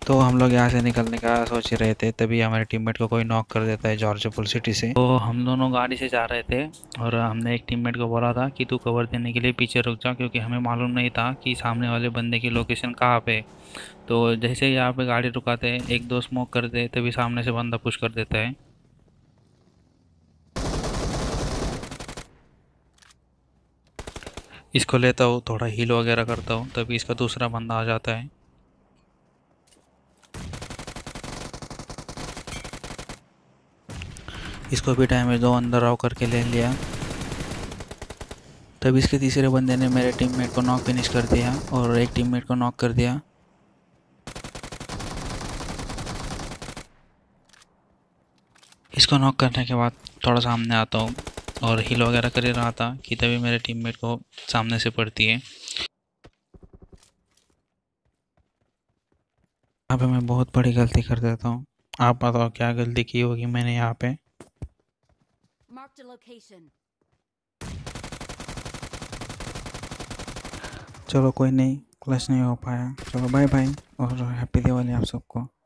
तो हम लोग यहाँ से निकलने का सोच रहे थे, तभी हमारे टीममेट को कोई नॉक कर देता है जॉर्जपुल सिटी से। तो हम दोनों गाड़ी से जा रहे थे और हमने एक टीममेट को बोला था कि तू कवर देने के लिए पीछे रुक जा, क्योंकि हमें मालूम नहीं था कि सामने वाले बंदे की लोकेशन कहाँ पे है। तो जैसे ही यहाँ पे गाड़ी रुकाते हैं, एक दो स्मोक करते हैं, तभी सामने से बंदा पुश कर देता है। इसको लेता हूँ, थोड़ा हील वगैरह करता हूँ, तभी इसका दूसरा बंदा आ जाता है। इसको भी डैमेज दो अंदर आओ करके ले लिया। तभी इसके तीसरे बंदे ने मेरे टीममेट को नॉक फिनिश कर दिया और एक टीममेट को नॉक कर दिया। इसको नॉक करने के बाद थोड़ा सामने आता हूँ और हील वगैरह कर ही रहा था कि तभी मेरे टीममेट को सामने से पड़ती है। यहाँ पे मैं बहुत बड़ी गलती कर देता हूँ। आप बताओ क्या गलती की होगी मैंने यहाँ पे। Marked a location. चलो कोई नहीं, क्लच नहीं हो पाया। चलो बाय बाय और हैप्पी दिवाली आप सबको।